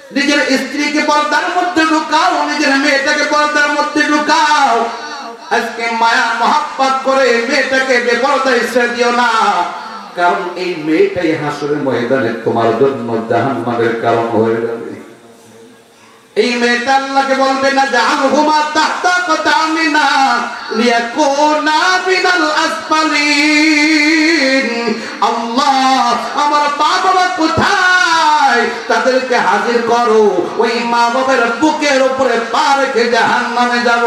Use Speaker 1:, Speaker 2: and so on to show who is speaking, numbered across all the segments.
Speaker 1: নিজের স্ত্রীকে পর্দার মধ্যে ঢুকাও, নিজের মেয়েটাকে পর্দার মধ্যে ঢুকাও। আজকে মায়া মহাব্বত করে মেয়েটাকে বেপরদায় ছেড়ে দিও না, কারণ এই মেয়েটাই হাসরের ময়দানে তোমার জন্য জাহান্নামের কারণ হয়ে যাবে। এই মেয়েটা আল্লাহকে বলবে না জাআলহুমা তাহতা কদামিনা লিয়াকুনা মিনাল আসফালিন। আল্লাহ, আমার বাবা কোথায়, তাদেরকে হাজির করো, ওই মা বাবার বুকের উপরে পা রেখে জাহান্নামে যাব।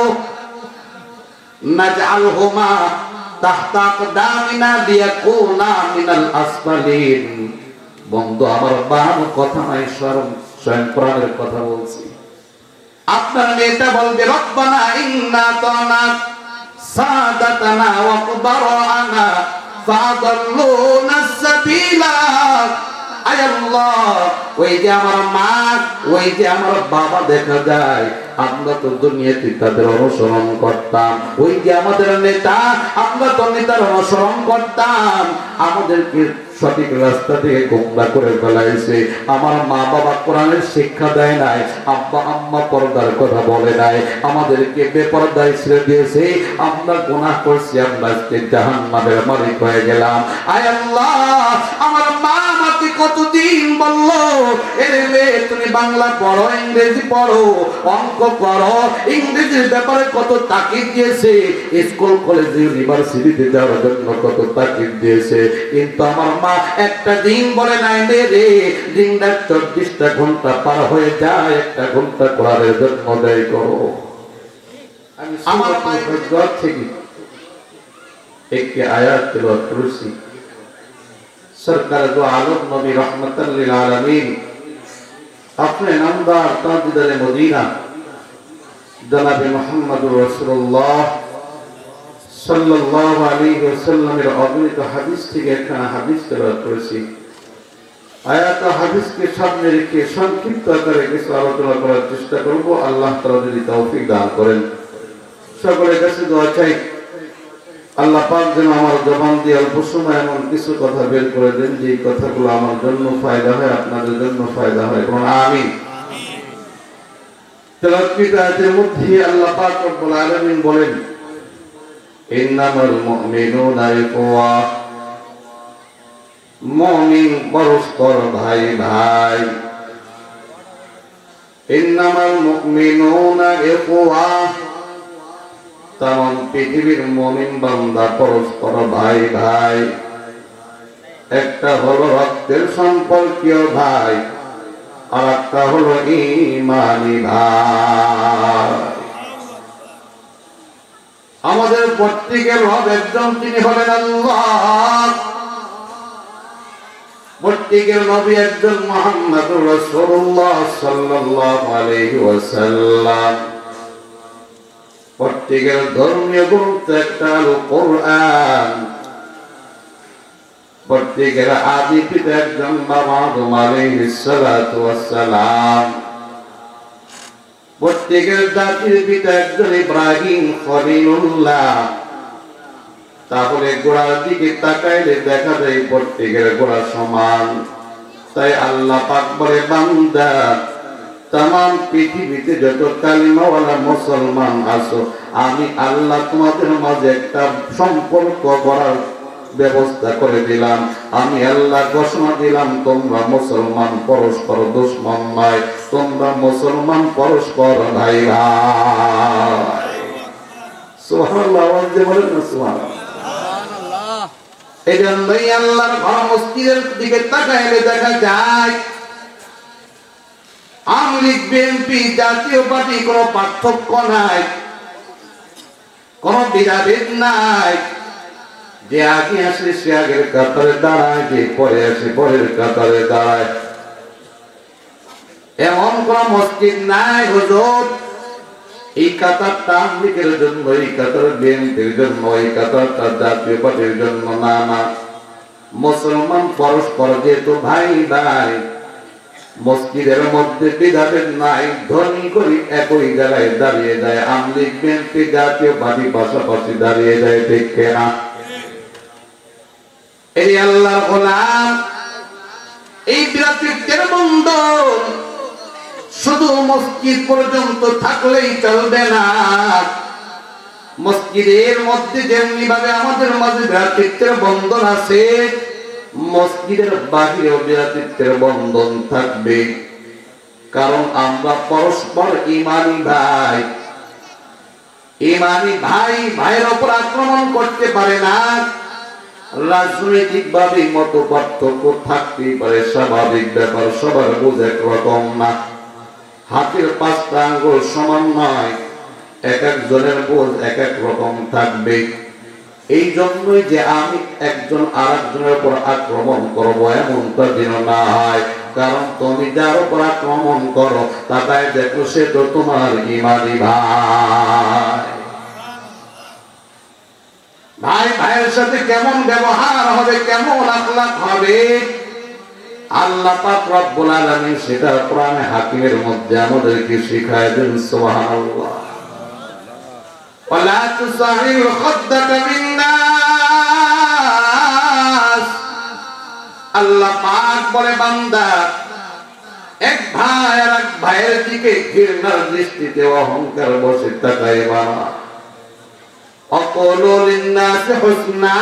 Speaker 1: নাজআলহুমা তাহতা কদামিনা লিয়াকুনা মিনাল আসফালিন। বন্ধু, আমার বাবা কথা নাই, স্বয়ং কোরআনের কথা বলছি। আপনার মেয়েটা বলবে রব্বানা ইন্না তানা সাদাতানা ওয়া কুবারানা ফাদাল্লুনা সাবিলা। আয় আল্লাহ, ওই যে আমার মা, ওই যে আমার বাবা, দেখা যায় আমরা তো দুনিয়াতে তাদের অনুসরণ করতাম। ওই যে আমাদের নেতা, আমরা তো নেতার অনুসরণ করতাম, আমাদেরকে সঠিক রাস্তা থেকে গোমরা করে ফেলাইছে। আমার মা বাবা কোরআনের শিক্ষা দেয় নাই, আব্বা আম্মা পর্দার কথা বলে নাই, আমাদেরকে বেপরদায় ছেড়ে দিয়েছে। আমরা গুনাহ করছি, আমরা আজকে জাহান্নামের মালিক হয়ে গেলাম। আয় আল্লাহ, আমার মা আমাকে কতদিন বললো, এরে মেয়ে তুমি বাংলা পড়ো, ইংরেজি পড়ো, অঙ্ক পড়ো, ইংরেজির ব্যাপারে কত তাকিদ দিয়েছে, স্কুল কলেজ ইউনিভার্সিটিতে যাওয়ার জন্য কত তাকিদ দিয়েছে, কিন্তু আমার মা একটা দিন বলে নাই রে, দিনটা 24টা ঘন্টা পার হয়ে যায়, একটা ঘন্টা কোরআনের জন্য ব্যয় করো। আমার ঘর থেকে একটি আয়াত তেলাওয়াত করেছি। সরকার দো আলম নবী রহমাতাল লিল আলামিন, अपने नामदार ताजदार मदीना जनाब मुहम्मदुर रसूलुल्लाह सल्लल्लाहु अलैहि वसल्लम এর অগণিত হাদিস থেকে একটা হাদিস তেলাওয়াত করেছি। আয়াত হাদিস কে সামনে রেখে সংক্ষিপ্ত আকারে কিছু আলোচনা করার চেষ্টা করব। আল্লাহ তাআলা যদি তৌফিক দান করেন। সকলের কাছে দোয়া চাই, আল্লাহ পাক যেন আমার জবান দিয়ে অল্প সময় এমন কিছু কথা বের করে দেন যে কথাগুলো আমার জন্য ফায়দা হয়, আপনাদের জন্য ফায়দা হয়। আমিন। তেলাওয়াত আয়াতের মধ্যে আল্লাহ পাক রব্বুল আলামিন বলেন, ইন্নামাল মুমিনুনা ইখওয়া, মুমিন পরস্পর ভাই ভাই। ইন্নামাল মুমিনুনা ইখওয়া, तमाम পৃথিবীর মুমিন বান্দা পরস্পর ভাই ভাই। একটা হলো রক্তের সম্পর্কীয় ভাই, আর একটা হলো ঈমানি ভাই। আমাদের প্রত্যেকের রব একজন, তিনি হলেন আল্লাহ। প্রত্যেকের নবী একজন, মুহাম্মদুর রাসূলুল্লাহ সাল্লাল্লাহু আলাইহি ওয়াসাল্লাম। প্রত্যেকের ধর্মীয় গ্রন্থ একটা হলো কোরআন। প্রত্যেকের আদি পিতা একজন, বাবা আদম আলাইহিস সালাতু ওয়াস সালাম। প্রত্যেকের জাতির পিতা একজন, ইব্রাহিম খলিলুল্লাহ। তাহলে গোড়ার দিকে তাকাইলে দেখা যায় প্রত্যেকের গোড়া সমান। তাই আল্লাহ পাক বলে, বান্দা, तमाम পৃথিবীতে যত কালিমাওয়ালা মুসলমান আছো, আমি আল্লাহ তোমাদের মাঝে একটা সম্পর্ক করার ব্যবস্থা করে দিলাম। আমি আল্লাহ ঘোষণা দিলাম, তোমরা মুসলমান পরস্পর দুশমন নয়, তোমরা মুসলমান পরস্পর ভাই ভাই। সুবহানাল্লাহ, বলেন না সুবহানাল্লাহ। এই জন্যই আল্লাহর ঘর মসজিদের দিকে তাকাইলে দেখা যায় Awami League, BNP, Jatiya Party কোনো পার্থক্য নাই, কোন ভেদাভেদ নাই। যে আগে আসে সে আগের কাতারে দাঁড়ায়, যে পরে আসে পরের কাতারে দাঁড়ায়। এমন কোন মসজিদ নাই হুজুর এই কাতারটা আওয়ামী লীগের জন্য, এই কাতার বিএনপির জন্য, এই কাতারটা জাতীয় পার্টির জন্য। না না, মুসলমান পরস্পর যেহেতু ভাই ভাই, মসজিদের মধ্যে ভেদাভেদ নাই। ধনী গরিব একই জায়গায় দাঁড়িয়ে যায়, Awami League, BNP, Jatiya Party পাশাপাশি দাঁড়িয়ে যায়, ঠিক না? এই আল্লাহর গোলাম, এই ভ্রাতৃত্বের বন্ধন, মসজিদ পর্যন্ত থাকলেই চলবে না। মসজিদের মধ্যে যেমনি ভাবে আমাদের মাঝে ভ্রাতৃত্বের বন্ধন আছে, মসজিদের বাহিরেও ভ্রাতৃত্বের বন্ধন থাকবে। কারণ আমরা পরস্পর ঈমানী ভাই। ঈমানী ভাই ভাইয়ের উপর আক্রমণ করতে পারে না। রাজনৈতিক ভাবে মত পার্থক্য থাকতেই পারে, স্বাভাবিক ব্যাপার, সবার বোঝ একরকম না। হাতের 5টা আঙ্গুল সমান নয়, এক একজনের বোঝ এক এক রকম থাকবে। এই জন্যই যে আমি একজন আর একজনের উপর আক্রমণ করবো এমনটা যেন না হয়। কারণ তুমি যার উপর আক্রমণ করো তাকায় দেখো সে তো তোমার ঈমানী ভাই। ভাই ভাইয়ের সাথে কেমন ব্যবহার হবে, কেমন আখলাক হবে, আল্লাহ পাক রব্বুল আলামিন সেটা কোরআনে হাকিমের মধ্যে আমাদেরকে শিখায় দেন। সুবহানাল্লাহ। ওয়ালা তুসাহির খাদ্দাকা বিন্নাস, আল্লাহ পাক বলে বান্দা এক ভাই আর এক ভাইয়ের দিকে ঘৃণার দৃষ্টিতে অহংকার বসে তাকাইবা না। অকুলু লিন্নাসি হুসনা,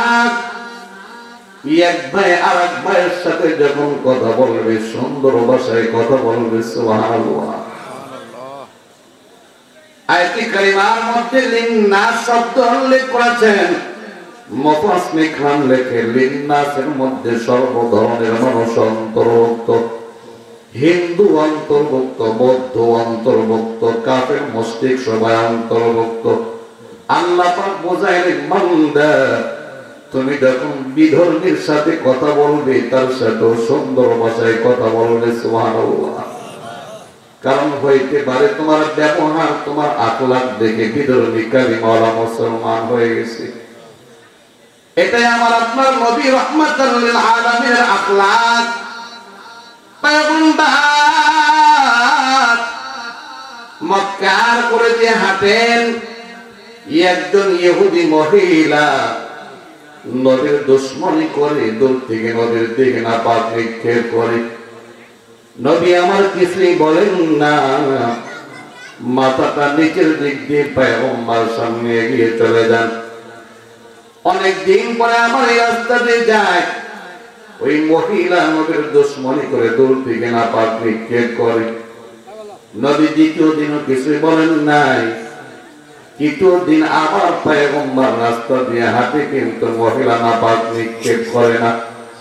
Speaker 1: এক ভাই আর এক ভাইয়ের সাথে যখন কথা বলবে সুন্দর ভাষায় কথা বলবে। সুবহানাল্লাহ। আয়াতে কারিমার মধ্যে লিন্নাস শব্দ উল্লেখ করেছেন। মুফাসসির کرام লেখে লিন্নাসের মধ্যে সর্ব ধরনের মানুষ অন্তর্ভুক্ত। হিন্দু অন্তর্ভুক্ত, বৌদ্ধ অন্তর্ভুক্ত, কাফের মুশরিক সবাই অন্তর্ভুক্ত। আল্লাহ পাক বোঝাইলেন বান্দা তুমি যখন বিধর্মীর সাথে কথা বলবে তার সাথে সুন্দর ভাষায় কথা বলবে। সুবহানাল্লাহ। কারণ হইতে পারে তোমার ব্যবহার, তোমার আখলাক দেখে বিধর্মী কালিমাওয়ালা মুসলমান হয়ে গেছে। এটাই আমার আপনার নবী রাহমাতুল লিল আলামিনের আখলাক। পয়গম্বর মক্কার করে দিয়ে হাঁটেন, একজন ইহুদি মহিলা নদীর দুশ্মনী করে দূর থেকে নদীর দিকে না পাক নিক্ষেপ করে। নবী আমার কিছুই বলেন না, মাথাটা নিচের দিক দিয়ে পয়গম্বর সামনে এগিয়ে চলে যান। অনেক দিন পরে আমার এই রাস্তা দিয়ে যায়, ওই মহিলা নদীর দুশ্মনী করে দূর থেকে না পাক নিক্ষেপ করে। নবী দ্বিতীয় দিনও কিছুই বলেন নাই। তৃতীয় দিন আবার পয়গম্বর রাস্তা দিয়ে হাঁটে, কিন্তু মহিলা না পাক নিক্ষেপ করে না।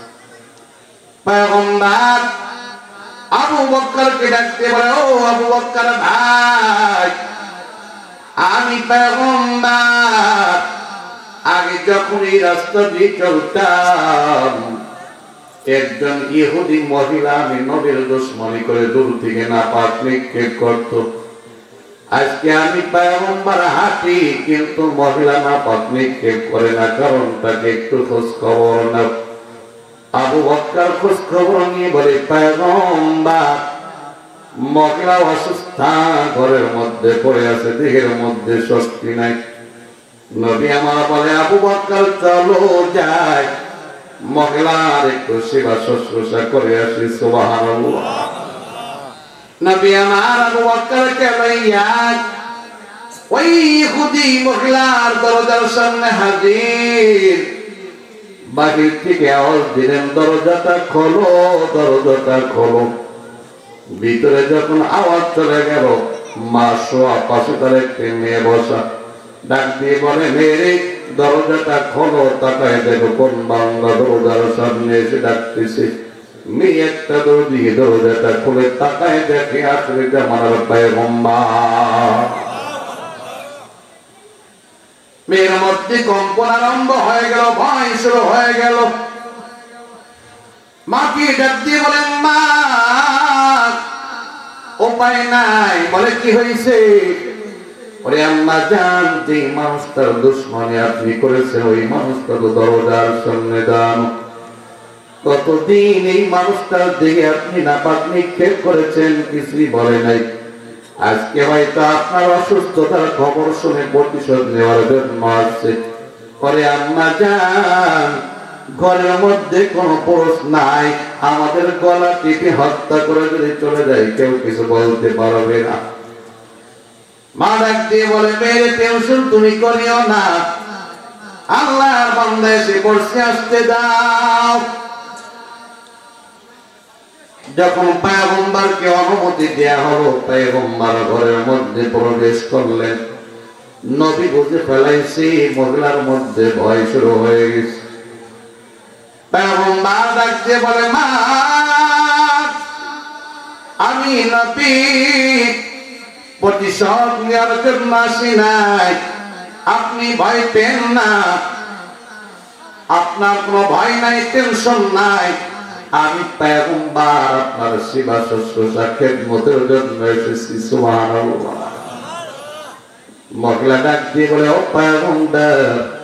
Speaker 1: পয়গম্বর আবু বকরকে ডাকতে বলে, ও আবু বকর ভাই, আমি পয়গম্বর আগে যখন এই রাস্তা দিয়ে চলতাম একজন ইহুদি মহিলা আমি নবীর দুশমনি করে দূর থেকে না পাক নিক্ষেপ করত। আজকে আমি পয়গম্বর হাঁটি কিন্তু মহিলা না পাক নিক্ষেপ করে না, কারণটাকে একটু খোঁজ খবর নাও। আবু বকর খোঁজ খবর নিয়ে বলে, পয়গম্বর মহিলা অসুস্থ, ঘরের মধ্যে পড়ে আছে, দেহের মধ্যে শক্তি নাই। নবী আমার বলে, আবু বকর চলো যাই, মহিলার একটু সেবা শুশ্রূষা করে আসি। সুবহানাল্লাহ। নবী আমার আবু বকরকে লইয়া ওই ইহুদি মহিলার দরজার সামনে হাজির। বাহির থেকে আওয়াজ দিলেন, দরজাটা খোলো, দরজাটা খোলো। ভিতরে যখন আওয়াজ চলে গেল, মা শোয়া, পাশে তার একটি মেয়ে বসা, ডাক দিয়ে বলে, মেয়ে দরজাটা খোলো। তাকায় দেখো কোন বাংলা দরজার সামনে এসে ডাকতেছে। মেয়ে একটা দৌড় দিয়ে দরজাটা খুলে তাকায় দেখে আসলে জামানার পয়গম্বর। মেয়ের মধ্যে কম্পন আরম্ভ হয়ে গেল, ভয় শুরু হয়ে গেল। মাকে ডাক দিয়ে বলেন, মা উপায় নাই। বলে, কি হয়েছে? ওরে আম্মা জান, যে মানুষটার দুশমনি আপনি করেছেন ওই মানুষটা তো দরজার সামনে দান। কতদিন এই মানুষটার দিকে আপনি নাপাক নিক্ষেপ করেছেন, কিছুই বলে নাই। আজকে হয়তো আপনার অসুস্থতার খবর শুনে প্রতিশোধ নেওয়ার জন্য আসছে। পরে আম্মা জান, ঘরের মধ্যে কোনো পুরুষ নাই, আমাদের গলা টিপে হত্যা করে যদি চলে যায় কেউ কিছু বলতে পারবে না। মা ডাক দিয়ে বলে, মেয়ের টেনশন তুমি করিও না, আল্লাহর বান্দা এসে পড়ছে, আসতে দাও। যখন পয়গম্বরকে অনুমতি দেয়া হলো, পয়গম্বর ঘরের মধ্যে প্রবেশ করলেন। নবী বুঝে ফেলাইছি মহিলার মধ্যে ভয় শুরু হয়ে গেছে। পয়গম্বর ডাক দিয়ে বলে, মা আমি নবী প্রতিশোধ নেওয়ার জন্য আসি নাই, আপনি ভয় পেন না, আপনার কোনো ভয় নাই, টেনশন নাই, আমি পয়গম্বর আপনার সেবা শুশ্রূষা খেদমতের জন্য এসেছি। সুবহানাল্লাহ। মহিলা ডাক দিয়ে বলে, ও পয়গম্বর,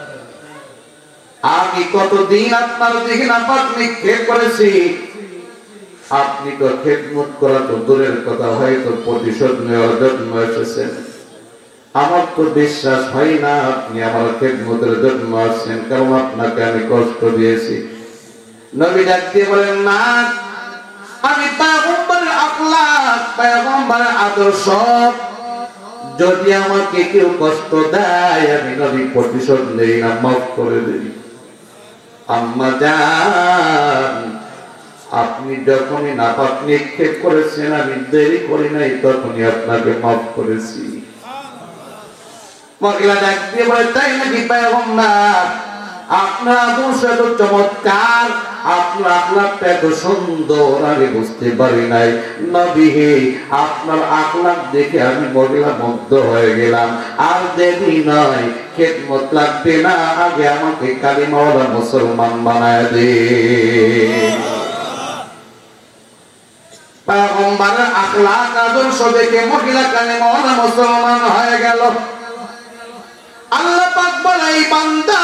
Speaker 1: আমি কতদিন আপনার দিকে নাপাক নিক্ষেপ করেছি, আপনি তো খেদমত করা তো দূরের কথা, হয়তো প্রতিশোধ নেওয়ার জন্য এসেছেন। আমার তো বিশ্বাস হয় না আপনি আমার খেদমতের জন্য আসছেন, কারণ আপনাকে আমি কষ্ট দিয়েছি। নবী ডাক দিয়ে বলেন, না, আমি পয়গম্বরের আখলাক, পয়গম্বরের আদর্শ, যদি আমাকে কেউ কষ্ট দেয় আমি নবী প্রতিশোধ নেই না, মাফ করে দিই। আম্মা জান, আপনি যখনই নাপাক নিক্ষেপ করেছেন আমি দেরি করি নাই, তখনই আপনাকে মাফ করেছি। মহিলা ডাক দিয়ে বলে, তাই নাকি পয়গম্বর, আপনার আদর্শ এত চমৎকার, আপনার আখলাকটা এত সুন্দর, আমি বুঝতে পারি নাই। নবী হে, আপনার আখলাক দেখে আমি মহিলা মুগ্ধ হয়ে গেলাম। আর দেরি নয়, খেদমত লাগবে না, আগে আমাকে কালিমাওয়ালা মুসলমান বানায় দে। পয়গম্বরের আখলাক আদর্শ দেখে মহিলা কালিমাওয়ালা মুসলমান হয়ে গেল। আল্লাহ পাক বলে, বান্দা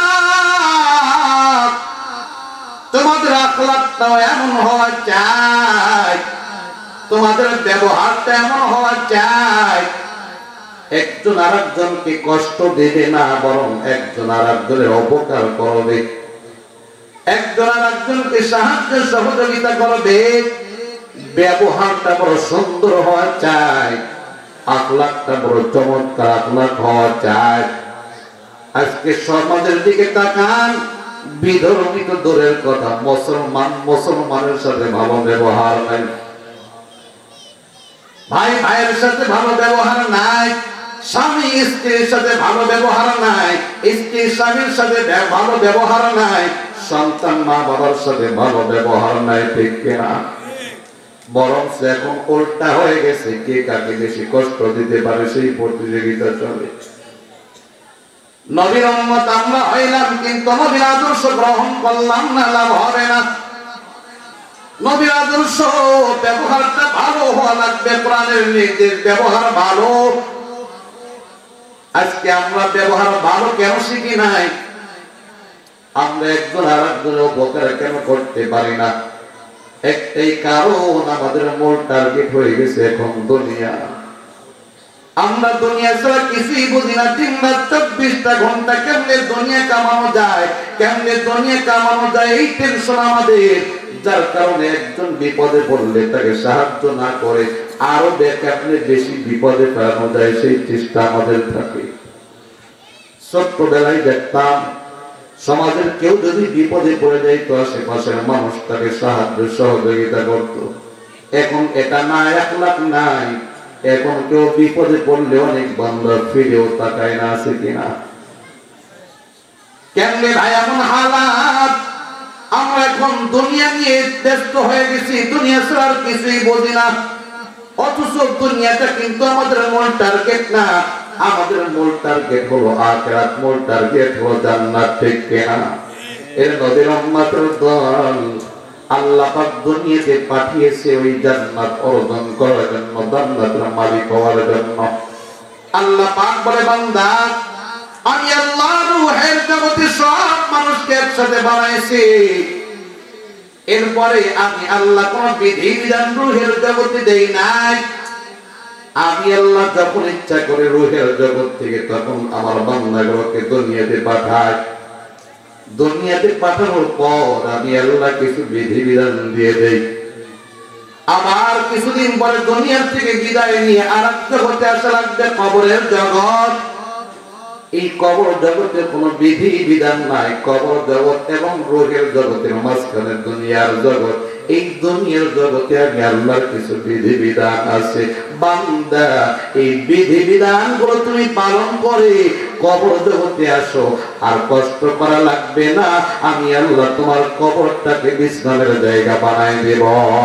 Speaker 1: তোমাদের আখলাকটাও এমন হওয়া চাই, তোমাদের ব্যবহারটা এমন হওয়া চাই, একজন আরেকজনকে কষ্ট দেবে না, বরং একজন আরেকজনের উপকার করবে, একজন আরেকজনকে সাহায্য সহযোগিতা করবে, ব্যবহারটা বড় সুন্দর হওয়া চাই, আখলাকটা বড় চমৎকার আখলাক হওয়া চাই। আজকে সমাজের দিকে তাকান, বিধর্মী তো দূরের কথা, মুসলমানের সাথে ভালো ব্যবহার নাই, ভাই ভাইয়ের সাথে ভালো ব্যবহার নাই, স্বামী স্ত্রীর সাথে ভালো ব্যবহার নাই, স্ত্রী স্বামীর সাথে ভালো ব্যবহার নাই, সন্তান মা বাবার সাথে ভালো ব্যবহার নাই, ঠিক কিনা? বরং এখন উল্টা হয়ে গেছে, কে কাকে বেশি কষ্ট দিতে পারে সেই প্রতিযোগিতা চলে। নবীর উম্মত আমরা হইলাম, কিন্তু নবীর আদর্শ গ্রহণ করলাম না, লাভ হবে না। নবীর আদর্শ ব্যবহারটা ভালো হওয়া লাগবে, কোরআনের নির্দেশ ব্যবহার ভালো। আজকে আমরা ব্যবহার ভালো কেন শিখি নাই? আমরা একজন আর একজনের উপকার কেন করতে পারি না? একটাই কারণ, আমাদের মূল টার্গেট হয়ে গেছে এখন দুনিয়া। আমরা দুনিয়া ছাড়া কিছুই বুঝি না। দিন রাত 24টা ঘন্টা কেমনে দুনিয়া কামানো যায়, কেমনে দুনিয়া কামানো যায়, এই টেনশন আমাদের। যার কারণে একজন বিপদে পড়লে তাকে সাহায্য না করে আরো কেমনে বেশি বিপদে ফেলানো যায় সেই চেষ্টা আমাদের থাকে। ছোট্টবেলায় দেখতাম সমাজের কেউ যদি বিপদে পড়ে যায় তো আশেপাশের মানুষ তাকে সাহায্য সহযোগিতা করত। এখন এটা না, আখলাক নাই। এখন কেউ বিপদে পড়লে অনেক বান্দা ফিরেও তাকায় না, আছে কিনা? কেমনে ভাই এমন হালাত? আমরা এখন দুনিয়া নিয়ে ব্যস্ত হয়ে গেছি, দুনিয়া ছাড়া আর কিছুই বুঝি না। অথচ দুনিয়াটা কিন্তু আমাদের মূল টার্গেট না, আমাদের মূল টার্গেট হলো আখিরাত, মূল টার্গেট হলো জান্নাত, ঠিক কিনা? এর নবীর উম্মতের দল আল্লাহ পাক দুনিয়াতে পাঠিয়েছে ওই জান্নাত অর্জন করার জন্য, জান্নাতের মালিক হওয়ার জন্য। আল্লাহ পাক বলে, বান্দা আমি আল্লাহ রূহের জগতে সব মানুষকে একসাথে বানাইছি, এরপরে আমি আল্লাহ কোন বিধি বিধান রূহের জগতে দেই নাই। আমি আল্লাহ যখন ইচ্ছা করে রূহের জগৎ থেকে তখন আমার বান্দাগুলোকে দুনিয়াতে পাঠাই। দুনিয়াতে পাঠানোর পর আমি আল্লাহ কিছু বিধিবিধান দিয়ে দেই। আবার কিছুদিন পরে দুনিয়ার থেকে বিদায় নিয়ে আরেকটা হতে আসা লাগবে কবরের জগৎ। এই কবর জগতে কোনো বিধি বিধান নাই। কবর জগৎ এবং রোগের জগতের মাঝখানে দুনিয়ার জগৎ। এই দুনিয়ার জগতে আমি আল্লাহর কিছু বিধি বিধান আছে। বান্দা, এই বিধি বিধান গুলো তুমি পালন করে কবর জগতে আসো, আর কষ্ট করা লাগবে না। আমি আল্লাহ তোমার কবরটাকে বিশ্রামের জায়গা বানাই দেব।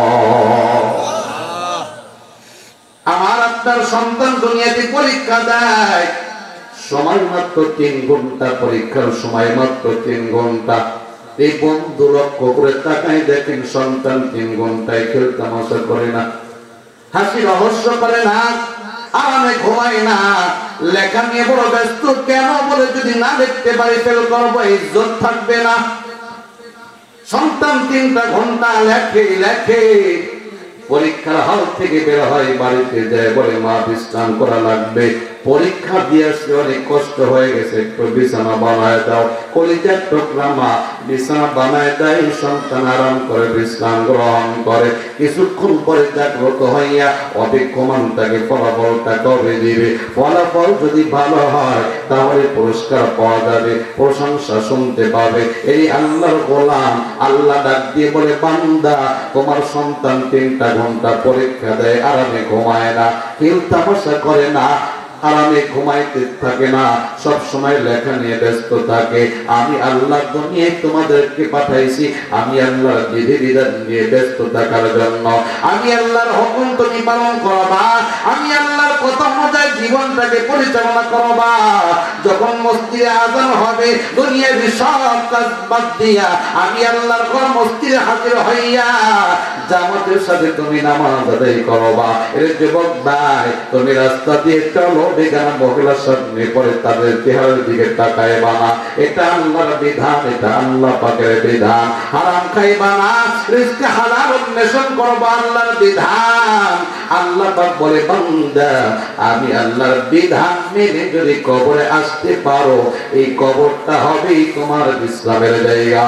Speaker 1: আমার আপনার সন্তান দুনিয়াতে পরীক্ষা দেয়, সময় মাত্র 3 ঘন্টা, পরীক্ষার সময় মাত্র 3 ঘন্টা। এই বন্ধু লক্ষ্য করে তাকাই দেখেন, সন্তান 3 ঘন্টায় খেল তামাশা করে না, হাসি রহস্য করে না, আরামে ঘুমায় না, লেখা নিয়ে বড় ব্যস্ত। কেন বলে যদি না দেখতে পারি ফেল করবো, ইজ্জত থাকবে না। সন্তান 3টা ঘন্টা লেখে, পরীক্ষার হল থেকে বের হয়, বাড়িতে যায় বলে মা বিশ্রাম করা লাগবে, পরীক্ষা দিয়ে আসলে অনেক কষ্ট হয়ে গেছে, একটু বিছানা বানায় দাও। কলিজার টুকরা মা বিছানা বানায় দেয়, সন্তান আরাম করে বিশ্রাম গ্রহণ করে। কিছুক্ষণ পরে জাগ্রত হইয়া অবিক্ষমান তাকে ফলাফলটা কবে দিবে। ফলাফল যদি ভালো হয় তাহলে পুরস্কার পাওয়া যাবে, প্রশংসা শুনতে পাবে। এই আল্লাহর গোলাম আল্লাহ ডাক দিয়ে বলে, বান্দা তোমার সন্তান 3টা ঘন্টা পরীক্ষা দেয়, আরামে ঘুমায় না, কেউ তামাশা করে না, আরামে ঘুমাইতে থাকে না, সব সময় লেখা নিয়ে ব্যস্ত থাকে। আমি আল্লাহ দুনিয়ায় তোমাদেরকে পাঠাইছি, আমি আল্লাহর বিধি বিধান নিয়ে ব্যস্ত থাকার জন্য। আমি আল্লাহর হুকুম তুমি পালন করবা, আমি আল্লাহর কথা অনুযায়ী জীবনটাকে পরিচালনা করবা। যখন মসজিদে আযান হবে, দুনিয়ার সব কাজ বাদ দিয়া আমি আল্লাহর ঘর মসজিদে হাজির হইয়া জামাতের সাথে তুমি নামাজ আদায় করবা। এর যুবক ভাই, তুমি রাস্তা দিয়ে চলো, বেগানা মহিলার সামনে পরে তাদের চেহারার দিকে তাকাইবা না। এটা আল্লাহর বিধান, এটা আল্লাহ পাকের বিধান। হারাম খাইবা না, রিজকে হালাল অন্বেষণ করবা, আল্লাহর বিধান। আল্লাহ পাক বলে, বান্দা আমি আল্লাহর বিধান মেনে যদি কবরে আসতে পারো, এই কবরটা হবেই তোমার বিশ্রামের জায়গা।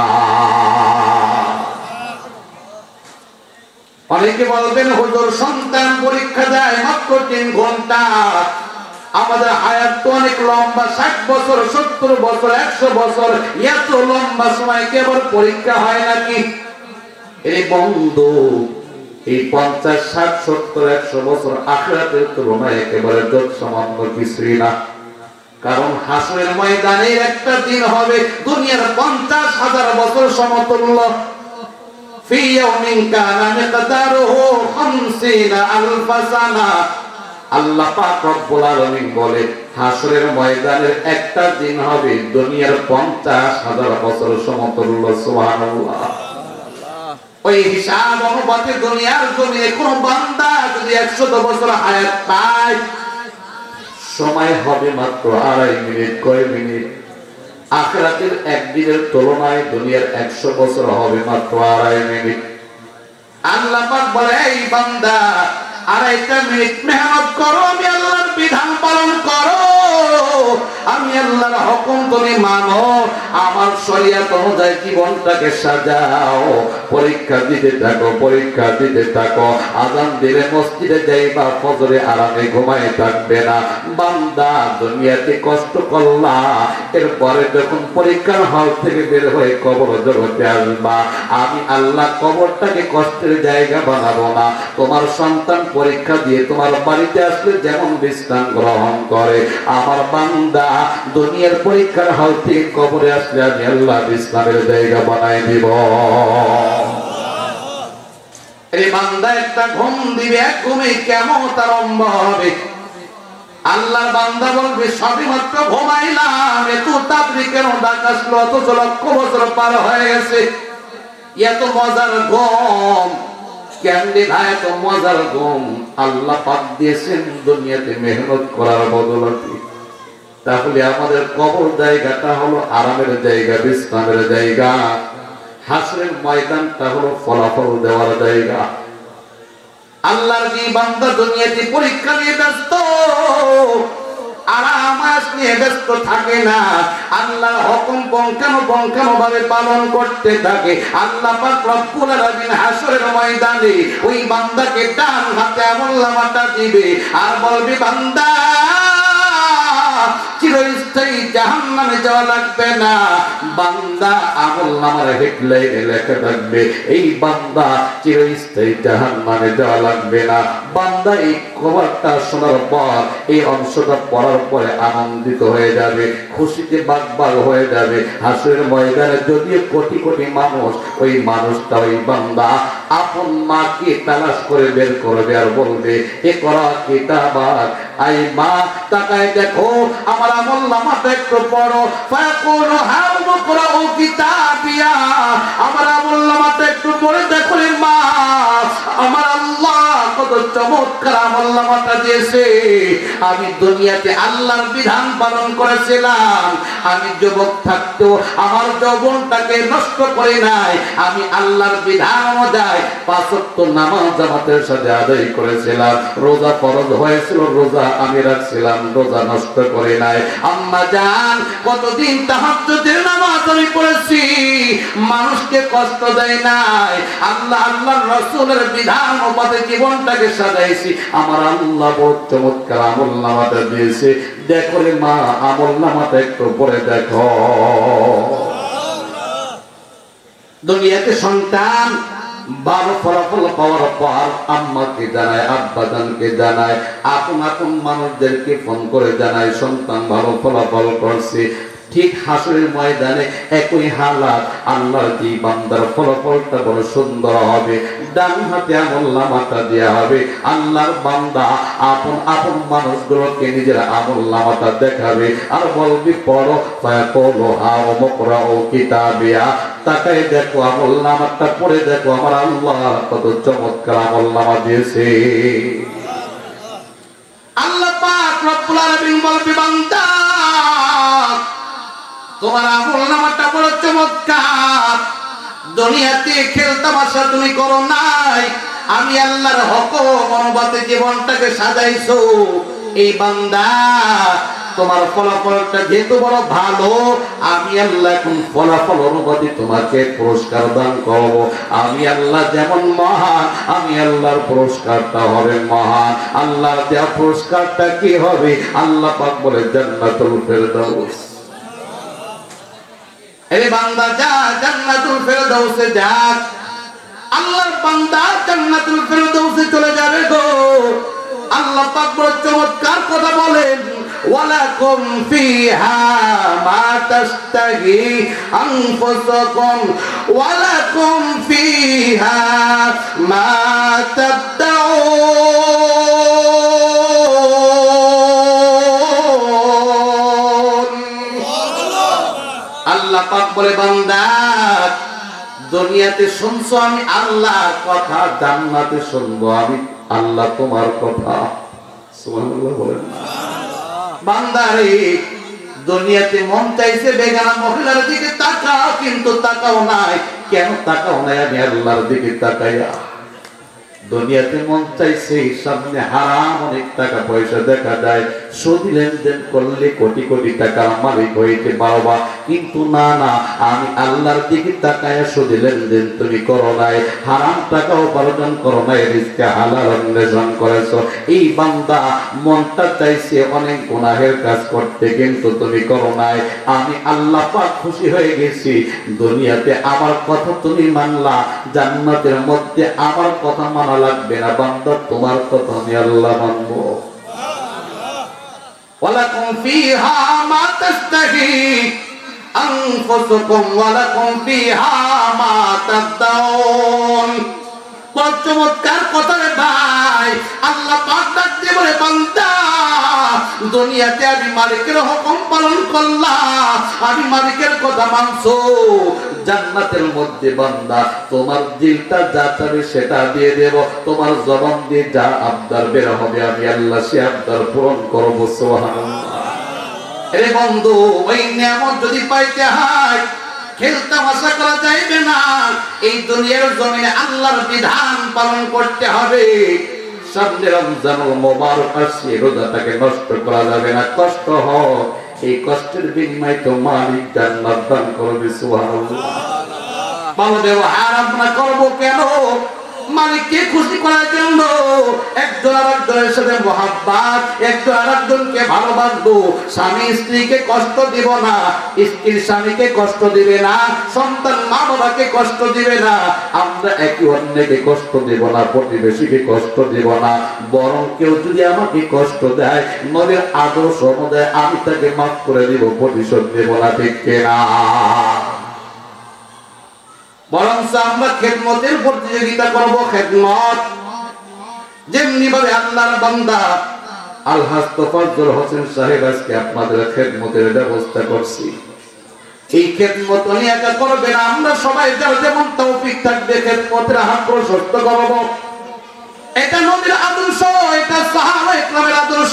Speaker 1: অনেকে বলবেন, হুজুর সন্তান পরীক্ষা দেয় মাত্র 3 ঘন্টা, আমাদের হায়াত তো অনেক লম্বা, 60 বছর, 70 বছর, 100 বছর, এত লম্বা সময় কেবল পরীক্ষা হয় নাকি? এই বন্ধু, এই 50, 60, 70, 100 বছর আখিরাতের তুলনায় একেবারে যত সামান্য কিছুই না। কারণ হাসরের ময়দানে একটা দিন হবে দুনিয়ার 50,000 বছর সমতুল্য। ফি ইয়াউমিন কানা মিকদারুহু 50,000 সানা। আল্লাহ পাক রব্বুল আলামিন বলে, হাসরের ময়দানের একটা দিন হবে দুনিয়ার 50,000 বছর সমতুল্য। সুবহানাল্লাহ। ওই হিসাব অনুপাতে দুনিয়ার জমিনে কোন বান্দা যদি 100 বছর হায়াত পায়, সময় হবে মাত্র 2.5 মিনিট। কয় মিনিট? আখিরাতের একদিনের তুলনায় দুনিয়ার 100 বছর হবে মাত্র 2.5 মিনিট। আল্লাহ পাক বলে, এই বান্দা 2.5 মিনিট মেহনত করো, আমি আল্লাহর বিধান পালন করো, আমি আল্লাহর হুকুম তুমি মানো, আমার শরীয়ত অনুযায়ী জীবনটাকে সাজাও। পরীক্ষা দিতে থাকো, পরীক্ষা দিতে থাকো। আযান দিলে মসজিদে যাইবা, ফজরে আরামে ঘুমায় থাকবে না। বান্দা দুনিয়াতে কষ্ট করলা, এরপরে যখন পরীক্ষার হল থেকে বের হয়ে কবর জগতে আসবা, আমি আল্লাহ কবরটাকে কষ্টের জায়গা বানাবো না। তোমার সন্তান পরীক্ষা দিয়ে তোমার বাড়িতে আসলে যেমন বিশ্রাম গ্রহণ করে, আমার বান্দা দুনিয়ার পরীক্ষার হল থেকে কবরে আসলে আমি আল্লাহ বিশ্রামের জায়গা বানাই দিব। এই বান্দা একটা ঘুম দিবে, এক ঘুমে কিয়ামত আরম্ভ হবে। আল্লাহর বান্দা বলবে, সবই মাত্র ঘুমাইলাম, এত তাড়াতাড়ি কেন ডাক আসলো? অথচ লক্ষ বছর পার হয়ে গেছে। এত মজার ঘুম কেমনে ভাই? এত মজার ঘুম আল্লাহ পাক দিয়েছেন দুনিয়াতে মেহনত করার বদলতে। তাহলে আমাদের কবর জায়গাটা হলো আরামের জায়গা, বিশ্রামের জায়গা। হাসরের ময়দানটা হলো ফলাফল দেওয়ার জায়গা। আল্লাহর যে বান্দা দুনিয়াতে পরীক্ষা নিয়ে ব্যস্ত, আরামাস নিয়ে ব্যস্ত থাকে না, আল্লাহর হুকুম পঙ্খানুপঙ্খানুভাবে পালন করতে থাকে। আল্লাহ পাক রব্বুল আলামিন হাসরের ময়দানে ওই বান্দাকে ডান হাতে আমলনামাটা দিবে আর বলবে, বান্দা চিরস্থায়ী জাহান্নামে যাওয়া লাগবে না। বান্দা আমলনামার হেডলাইনে লেখা থাকবে, এই বান্দা চিরস্থায়ী জাহান্নামে যাওয়া লাগবে না। বান্দা এই খবরটা শোনার পর, এই অংশটা পড়ার পরে আনন্দিত হয়ে যাবে, খুশিতে বাগবাগ হয়ে যাবে। হাসরের ময়দানে যদিও কোটি কোটি মানুষ, ওই মানুষটা ওই বান্দা আপন মাকে তালাশ করে বের করবে আর বলবে, এ করা কিতাবাক, আই মা তাকায় দেখো আমার আমলনামাটা একটু পড়ো। ফায়াকুলু হাউ মুকরাউ কিতাবিয়া, আমার আমলনামাটা একটু পড়ে দেখো রে মা, আমার আল্লাহ কত চমৎকার আমলনামাটা দিয়েছে। আমি দুনিয়াতে আল্লাহর বিধান পালন করেছিলাম, আমি যুবক থাকতেও আমার যৌবনটাকে নষ্ট করে নাই, আমি আল্লাহর বিধান অনুযায়ী 5 ওয়াক্ত নামাজ জামাতের সাথে আদায় করেছিলাম, রোজা ফরজ হয়েছিল, রোজা আমি রাখছিলাম, রোজা নষ্ট করে নাই। আম্মা জান কতদিন তাহাজ্জুদের নামাজ আমি পড়েছি, মানুষকে কষ্ট দেয় নাই, আল্লাহ আল্লাহর রাসূলের বিধান অনুযায়ী জীবনটাকে সাজাইছি। আমার আল্লাহ বহুত চমৎকার আমলনামাটা দিয়েছে, দেখো রে মা আমলনামাটা একটু পড়ে দেখো। দুনিয়াতে সন্তান ভালো ফলাফল পাওয়ার পর আম্মাকে জানায়, আব্বাজানকে জানায়, আপন আপন মানুষদেরকে ফোন করে জানায় সন্তান ভালো ফলাফল করছে। ঠিক হাসরের ময়দানে একই হালাত, আল্লাহর যে বান্দার ফলাফলটা বড় সুন্দর হবে, ডান হাতে আমলনামাটা দেয়া হবে। আল্লাহর বান্দা আপন আপন মানুষগুলোকে নিজের আমলনামাটা দেখাবে আর বলবি পড়ো। ফায়াকুলু হাউ মুকরাউ কিতাবিয়া, তাকায় দেখো আমলনামাটা পড়ে দেখো আমার আল্লাহ কত চমৎকার আমলনামা দিয়েছে। আল্লাহ পাক রব্বুল আলামিন বলবে, বান্দা তোমার আমলনামাটা বড় চমৎকার, দুনিয়াতে খেলতামাশা তুমি করো নাই, আমি আল্লাহর হুকুম অনুযায়ী জীবনটাকে সাজাইছো। এই বান্দা তোমার ফলাফলটা যেহেতু বড় ভালো, আমি আল্লাহ এখন ফলাফল অনুযায়ী তোমাকে পুরস্কার দান করব। আমি আল্লাহ যেমন মহান, আমি আল্লাহর পুরস্কারটা হবে মহান। আল্লাহর দেওয়া পুরস্কারটা কি হবে? আল্লাহ পাক বলে জান্নাতুল ফেরদাউস। এই বান্দা যা জান্নাতুল ফেরদাউসে যা, আল্লাহর বান্দা জান্নাতুল ফেরদাউসে চলে যাবে গো। আল্লাহ পাক বড় চমৎকার কথা বলেন, ওয়ালাকুম ফিহা মা তাশতাহি আনফুসুকুম ওয়ালাকুম ফিহা মা তাবদাউন। আল্লাহ পাক বলে, বান্দা দুনিয়াতে শুনছো আমি আল্লাহর কথা, জান্নাতে শুনবো আমি আল্লাহ তোমার কথা। সুবহানাল্লাহ বলেন। বান্দারে দুনিয়াতে মন চাইছে বেগানা মহিলার দিকে তাকাও, কিন্তু তাকাও নাই। কেন তাকাও নাই? আমি আল্লাহর দিকে তাকাইয়া। দুনিয়াতে মন চাইছে সামনে হারাম অনেক টাকা পয়সা দেখা যায়, সুদি লেনদেন করলে কোটি কোটি টাকার মালিক হইতে পারবা, কিন্তু না না, আমি আল্লাহর দিকে তাকায়া সুদি লেনদেন তুমি করো নাই, হারাম টাকা উপার্জন করো নাই, রিজকে হালাল অন্বেষণ করেছো। এই বান্দা মনটা চাইছে অনেক গুনাহের কাজ করতে, কিন্তু তুমি করো নাই। আমি আল্লাহ পাক খুশি হয়ে গেছি, দুনিয়াতে আমার কথা তুমি মানলা, জান্নাতের মধ্যে আমার কথা মানা লাগবে না। বান্দা তোমার কথা আমি আল্লাহ মানবো। ওয়ালাকুম ফিহা মা তাশতাহি আনফুসুকুম ওয়ালাকুম ফিহা মা তাবদাউন। কত চমৎকার কথা রে ভাই। আল্লাহ পাক ডাক দিয়ে বলে, বান্দা দুনিয়াতে আমি মালিকের হুকুম পালন করলাম, আমি মালিকের কথা মানছো, জান্নাতের মধ্যে বান্দা তোমার দিলটা যা চাবে সেটা দিয়ে দেব, তোমার জবান দিয়ে যা আবদার বের হবে আমি আল্লাহ সে আবদার পূরণ করব। সুবহানাল্লাহ। এরে বন্ধু, ওই নিয়ামত যদি পাইতে হয় খেলতামাশা করা যাইবে না। এই দুনিয়ার জমিনে আল্লাহর বিধান পালন করতে হবে। সামনে রমজানুল মুবারক আসছে, রোজাটাকে নষ্ট করা যাবে না। কষ্ট হোক, এই কষ্টের বিনিময়ে তো মালিক জান্নাত দান করবে। সুবহানাল্লাহ। ভালো ব্যবহার আমরা করবো কেন? মালিককে খুশি করার জন্য। একজন আরেকজনের সাথে মহাব্বত, একজন আরেকজনকে ভালোবাসবো। স্বামী স্ত্রীকে কষ্ট দিব না, স্ত্রী স্বামীকে কষ্ট দিবে না, সন্তান মা বাবাকে কষ্ট দিবে না। আমরা একে অন্যকে কষ্ট দেব না, প্রতিবেশীকে কষ্ট দেব না। বরং কেউ যদি আমাকে কষ্ট দেয়, নবীর আদর্শ অনুযায়ী আমি তাকে মাফ করে দিব, প্রতিশোধ দেব না। ঠিক কিনা? বরং আমরা খেদমতের প্রতিযোগিতা করব। খেদমত যেমনি ভাবে আল্লাহর বান্দা আলহাজ তোফাজ্জল হোসেন সাহেব আজকে আপনাদের খেদমতের ব্যবস্থা করছি, এই খেদমত উনি একা করবেন। আমরা সবাই যার যেমন তৌফিক থাকবে খেদমতের হাত প্রশস্ত করব। এটা নবীর আদর্শ, এটা সাহাবায়ে কেরামের আদর্শ।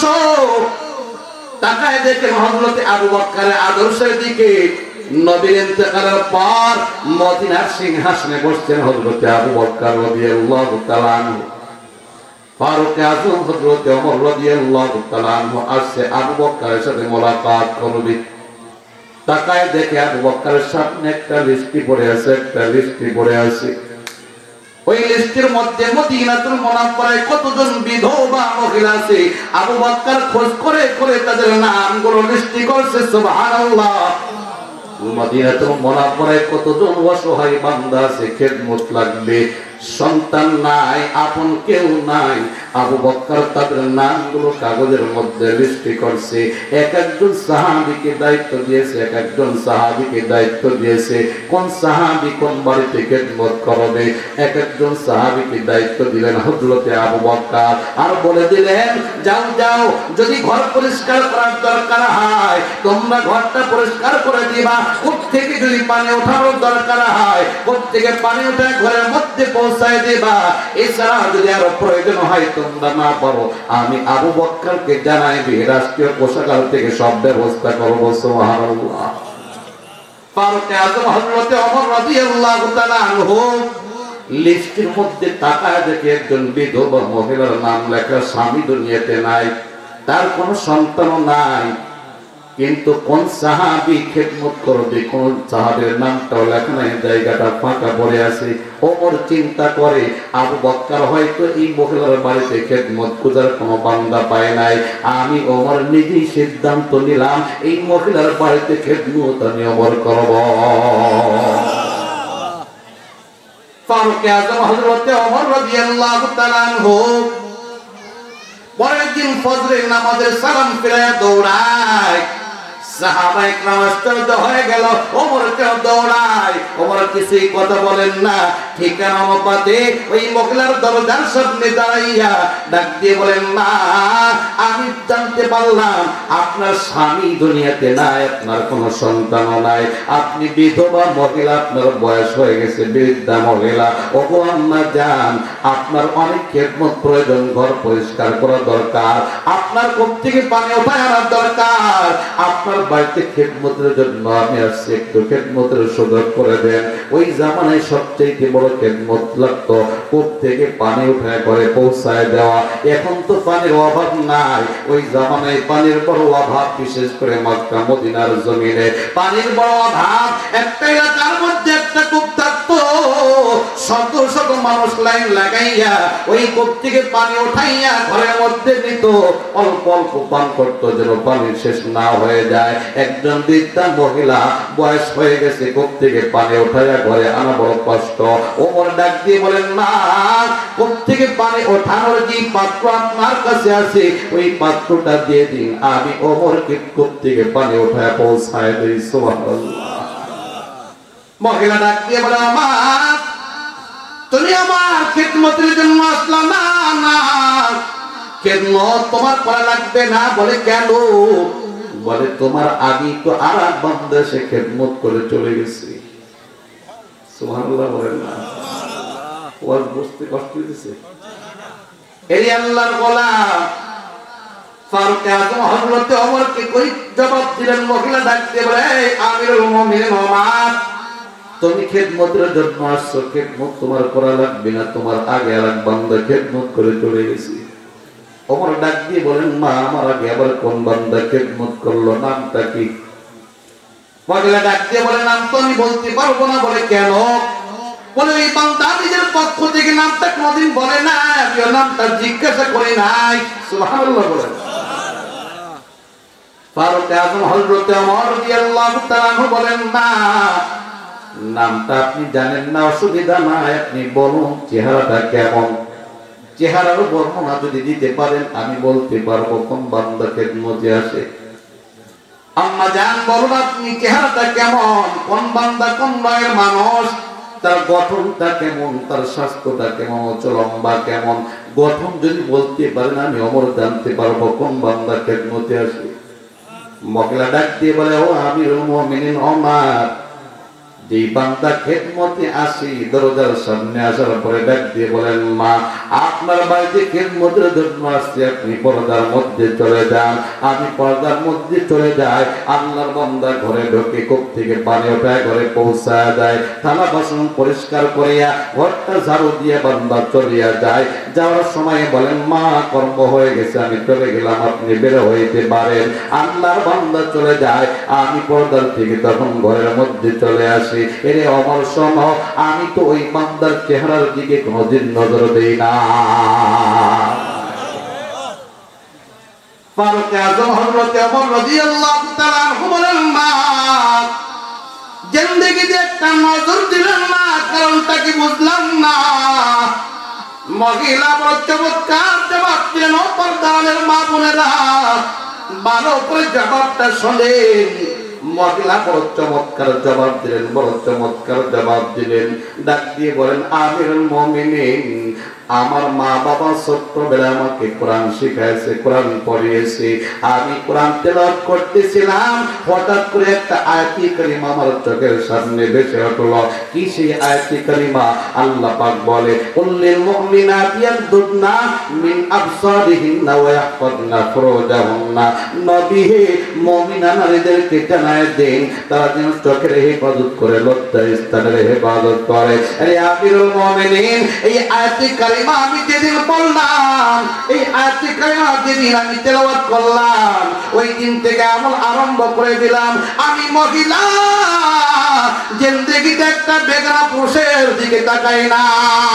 Speaker 1: তাকায় দেখেন হযরত আবু বকরের আদর্শের দিকে। নবীর ইন্তেকালের পর মদিনার সিংহাসনে বসছেন হযরত আবু বকর রাদিয়াল্লাহু তাআলা আনহু। ফারুক আযম হযরত ওমর রাদিয়াল্লাহু তাআলা আনহু আসছে আবু বকরের সাথে মুলাকাত করবে। তাকায় দেখে আবু বকরের সামনে একটা লিস্টি পড়ে আছে, একটা লিস্টি পড়ে আছে। ওই লিস্টের মধ্যে মদিনাতুল মুনাওয়ারায় কতজন বিধবা মহিলা আছে আবু বকর খোঁজ করে করে তাদের নামগুলো লিস্টি করছে। সুবহানাল্লাহ। মদিনাতুল মুনাওয়ারায় কতজন অসহায় বান্দা আছে, খেদমত লাগবে, সন্তান নাই, আপন কেউ নাই। আবু বকর তাদের নামগুলো কাগজের মধ্যে লিস্ট করছে। এক একজন সাহাবীকে দায়িত্ব দিয়েছে, এক একজন সাহাবীকে দায়িত্ব দিয়েছে কোন সাহাবী কোন বাড়িতে খেদমত করবে। এক একজন সাহাবীকে দায়িত্ব দিলেন হযরত আবু বকর, আর বলে দিলেন যাও যাও, যদি ঘর পরিষ্কার করার দরকার হয় তোমরা ঘরটা পরিষ্কার করে দিবা। কোথ থেকে যদি পানি ওঠানোর দরকার হয় কোথ থেকে পানি উঠায় ঘরের মধ্যে পৌঁছায় দিবা। এছাড়া যদি আরো প্রয়োজন হয় তোমরা না পারো, আমি আবু বকরকে জানাইবি, রাষ্ট্রীয় কোষাগার থেকে সব ব্যবস্থা করবো। সুবহানাল্লাহ। ফারুক আযম হযরত ওমর রাদিয়াল্লাহু তাআলা আনহু লিস্টের মধ্যে তাকায় দেখে একজন বিধবা মহিলার নাম লেখা, স্বামী দুনিয়াতে নাই, তার কোনো সন্তানও নাই, কিন্তু কোন সাহাবী খেদমত করবে কোন সাহাবীর নামটাও লেখা নাই, জায়গাটা ফাঁকা পড়ে আছে। ওমর চিন্তা করে আবু বকর হয়তো এই মহিলার বাড়িতে খেদমত খোঁজার কোনো বান্দা পায় নাই। আমি ওমর নিজেই সিদ্ধান্ত নিলাম এই মহিলার বাড়িতে খেদমত আমি ওমর করব। ফারুক আযম হযরত ওমর রাদিয়াল্লাহু তাআলা আনহু পরের দিন ফজরের নামাজের সালাম ফিরায়া দৌড়ায়। সাহাবায়ে কেরাম আশ্চর্য হয়ে গেল, ওমরকে দৌড়ায়। ওমর কিছুই কথা বলেন না, ঠিকানা অনুপাতে ওই মহিলার দরজার সামনে দাঁড়াইয়া ডাক দিয়ে বলেন, মা আমি জানতে পারলাম আপনার স্বামী দুনিয়াতে নাই, আপনার কোনো সন্তানও নাই, আপনি বিধবা মহিলা, আপনার বয়স হয়ে গেছে, বৃদ্ধা মহিলা। ওগো আম্মা জান, আপনার অনেক খেদমত প্রয়োজন, ঘর পরিষ্কার করা দরকার, আপনার কূপ থেকে পানি উঠায় আনার দরকার, আপনার বাড়িতে খেদমতের জন্য আমি আসছি, একটু খেদমতের সুযোগ করে দেন। ওই জামানায় সবচেয়ে বড় খেদমত লাগতো কূপ থেকে পানি উঠায় ঘরে পৌঁছায় দেওয়া। এখন তো পানির অভাব নাই, ওই জামানায় পানির বড় অভাব, বিশেষ করে মক্কা মদিনার জমিনে পানির বড় অভাব। একটা এলাকার মধ্যে একটা কূপ থাকতো, শত শত মানুষ লাইন লাগাইয়া ওই কূপ থেকে পানি উঠাইয়া ঘরের মধ্যে নিত, অল্প অল্প পান করতো যেন পানি শেষ না হয়ে যায়। একজন বৃদ্ধা মহিলা বয়স হয়ে গেছে, কূপ থেকে পানি উঠাইয়া ঘরে আনা বড় কষ্ট। ওমর ডাক দিয়ে বলেন, মা কূপ থেকে পানি ওঠানোর যে পাত্র আপনার কাছে আছে ওই পাত্রটা দিয়ে দিন, আমি ওমরকে কূপ থেকে পানি উঠায় পৌঁছায় দিই। সুবহানাল্লাহ। মহিলা ডাক দিয়ে বলে, মা তুমি আমার খেদমতের জন্য আসলা না? না, খেদমত তোমার করা লাগবে না। বলে কেন? বলে তোমার আগে তো আর এক বান্দা সে খেদমত করে চলে গেছে। সুবহানাল্লাহ বলেন না? ওয়াজ বুঝতে কষ্ট হইতেছে? এই আল্লাহর গোলাম ফারুক আযম হযরত ওমরকে কই জবাব দিলেন। মহিলা ডাক দিয়ে বলে, আমিরুল মুমিনিন ওমর, তুমি খেদমতের জন্য আসছো, খেদমত তোমার করা লাগবে না, তোমার আগে আর এক বান্দা খেদমত করে চলে গেছে। ওমর ডাক দিয়ে বলেন, মা আমার আগে আবার কোন বান্দা খেদমত করলো, নামটা কি? মহিলা ডাক দিয়ে বলে, নাম তো আমি বলতে পারবো না। বলে কেন? বলে এই বান্দা নিজের পক্ষ থেকে নামটা কোনদিন বলে না, আমি নামটা জিজ্ঞাসা করি নাই। সুবহানাল্লাহ বলেন। ফারুক আযম হযরত ওমর রাদিয়াল্লাহু তাআলা আনহু বলেন, না নামটা আপনি জানেন না, অসুবিধা নাই, আপনি বলুন চেহারাটা কেমন। চেহারার বর্ণনা যদি দিতে পারেন আমি বলতে পারবো কোন বান্দা খেদমতে আসে। আম্মা জান বলুন আপনি চেহারাটা কেমন, কোন বান্দা কোন রয়ের মানুষ, তার গঠনটা কেমন, তার স্বাস্থ্যটা কেমন, লম্বা কেমন, গঠন যদি বলতে পারেন আমি ওমর জানতে পারবো কোন বান্দা খেদমতে আসে। মহিলা ডাক দিয়ে বলে, ও আমিরুল মুমিনিন ওমর, যে বান্দা খেদমতে আসি দরজার সামনে আসার পরে ডাক দিয়ে বলেন, মা আপনার বাড়িতে খেদমতের জন্য আসছি, আপনি পর্দার মধ্যে চলে যান। আমি পর্দার মধ্যে চলে যাই, আল্লাহর বান্দা ঘরে ঢোকে, কূপ থেকে পানি ওঠায় ঘরে পৌঁছায় যায়, থালা বাসন পরিষ্কার করিয়া ঘরটা ঝাড়ু দিয়ে বান্দা চলিয়া যায়। যাওয়ার সময় বলেন, মা কর্ম হয়ে গেছে, আমি চলে গেলাম, আপনি বের হইতে পারেন। আল্লাহর বান্দা চলে যায়, আমি পর্দার থেকে তখন ঘরের মধ্যে চলে আসি। এরে ওমর শোনো, আমি তো ওই বান্দার চেহারার দিকে কোনদিন নজর দেই না। ফারুক আযম হযরত ওমর রাদিয়াল্লাহু তাআলা আনহু বলেন, মা জিন্দেগিতে একটা নজর দিলেন না, কারণটা কি বুঝলাম না। মহিলা বড় চমৎকার জবাব দিলেন। পর্দার মা বোনেরা ভালো করে জবাবটা শোনেন। মহিলা বড় চমৎকার জবাব দিলেন, বড় চমৎকার জবাব দিলেন। ডাক দিয়ে বলেন, আমিরুল মুমিনিন, আমার মা বাবা ছোট্টবেলায় আমাকে কোরআন শিখাইছে, কোরআন পড়িয়েছে। আমি কোরআন তেলাওয়াত করতেছিলাম, হঠাৎ করে একটা আয়াতি কারিমা আমার চোখের সামনে ভেসে উঠল। কি সেই আয়াতি কারিমা? আল্লাহ পাক বলে, কুল্লিল মুমিনাতি ইয়াগদুদনা মিন আবসারিহিন্না ওয়া ইয়াহফাযনা ফুরুজাহুন্না। নবী হে, মুমিনা নারীদেরকে জানায় দেন তারা যেন চোখের হেফাজত করে, লজ্জা স্থানের হেফাজত করে। আরে আমিরুল মুমিনিন, এই আয়াতি কারিমা আমি যেদিন পড়লাম, এই আয়াতি কারিমা যেদিন আমি তেলাওয়াত করলাম, ওই দিন থেকে আমল আরম্ভ করে দিলাম। আমি মহিলা জিন্দেগিতে একটা বেগানা পুরুষের দিকে তাকাই না,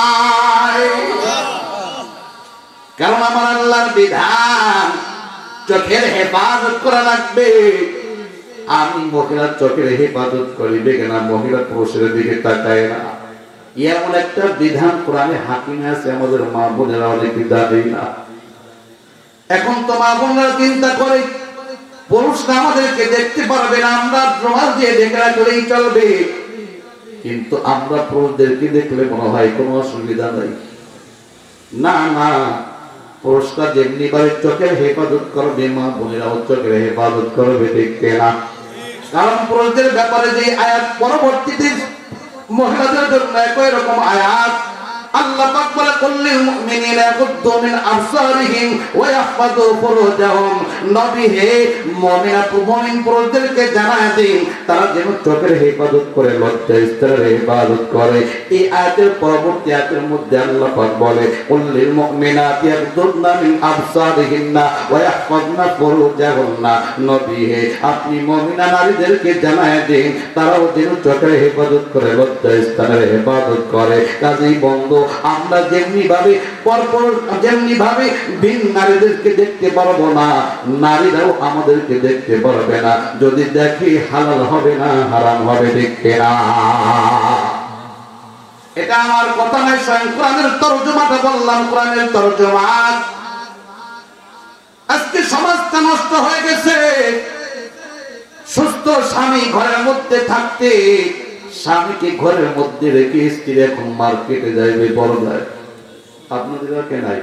Speaker 1: কারণ আমার আল্লাহর বিধান চোখের হেফাজত করা লাগবে। আমি মহিলার চোখের হেফাজত করি, বেগানা মহিলা পুরুষের দিকে তাকাই না। এমন একটা বিধান কোরআনে হাকিমে আছে, আমাদের মা বোনেরা অনেকে জানেই না। এখন তো মা বোনেরা চিন্তা করে পুরুষরা আমাদেরকে দেখতে পারবে না, আমরা রুমাল দিয়ে ঢেকে রাখলেই চলবে। কিন্তু আমরা পুরুষদেরকে দেখলে মনে হয় কোনো অসুবিধা নাই। না না, পুরুষরা যেমনি ভাবে চোখের হেফাজত করবে, মা বোনেরাও চোখের হেফাজত করবে, দেখবে না। কারণ পুরুষদের ব্যাপারে যে আয়াত পরবর্তীতে মহিলাদের জন্য একই রকম আয়াত। আল্লাহ পাক বলে, কুল্লিল মুমিনিনা ইয়াগুদ্দু মিন আবসারিহিম ওয়া ইয়াহফাযু ফুরুজাহুম। নবী হে, মুমিন পুরুষদেরকে জানায় দিন তারা যেন চোখের হেফাজত করে, লজ্জা স্থানের হেফাজত করে। এই আয়াতের পরবর্তী আয়াতের মধ্যে আল্লাহ পাক বলে, কুল্লিল মুমিনাতি ইয়াগুদ্দুনা মিন আবসারিহিন্না ওয়া ইয়াহফাযনা ফুরুজাহুন্না। নবী হে, আপনি মুমিনা নারীদেরকে জানায় দিন তারাও যেন চোখের হেফাজত করে, লজ্জা স্থানের হেফাজত করে। কাজেই বন্ধু, আমরা যেমনি ভাবে পরপর যেমনি ভাবে ভিন নারীদেরকে দেখতে পারবো না, নারীরাও আমাদেরকে দেখতে পারবে না। যদি দেখি হালাল হবে না, হারাম হবে, দেখবে না। এটা আমার কথা নয়, স্বয়ং কোরআনের তরজমাটা বললাম, কোরআনের তরজমা। আজকে সমাজটা নষ্ট হয়ে গেছে। সুস্থ স্বামী ঘরের মধ্যে থাকতে স্বামীকে ঘরের মধ্যে রেখে স্ত্রী এখন মার্কেটে যাইবে বড় যায়। আপনাদের কে নাই?